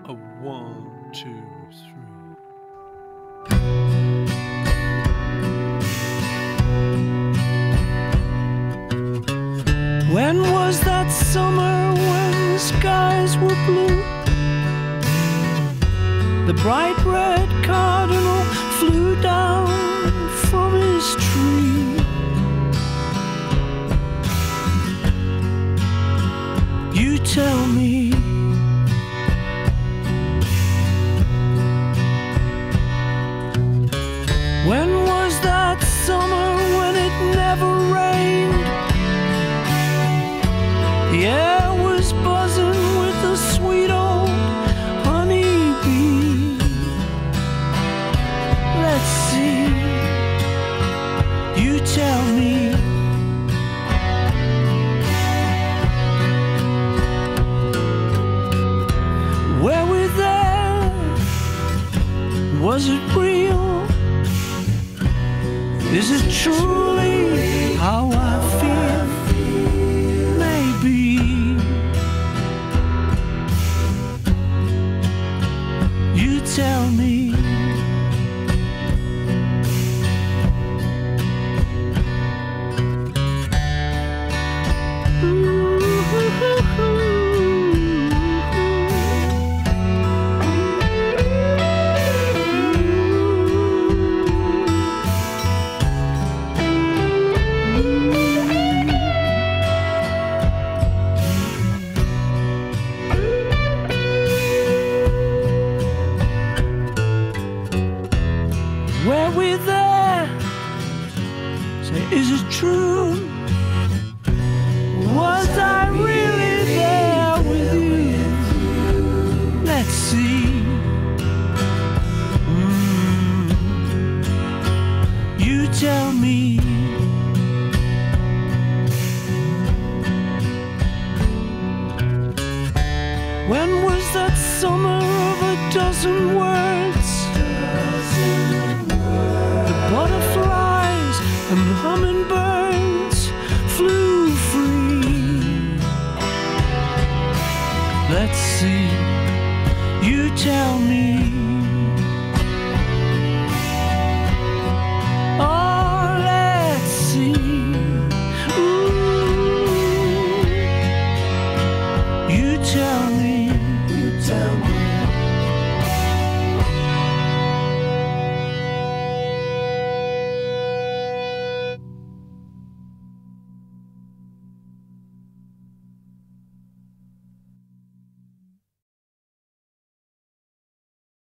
A 1, 2, 3. When was that summer when the skies were blue? The bright red cardinal flew down from his tree. You tell me, when was that summer when it never rained? The air was buzzing with the sweet old honeybee. Let's see, you tell me. Were we there? Was it real? Is it truly how I feel? Maybe. You tell me. Were we there? Say, is it true? Was I really there with you? Let's see. You tell me. When was that summer of a dozen words? The butterflies and the hummingbirds flew free. Let's see, you tell me.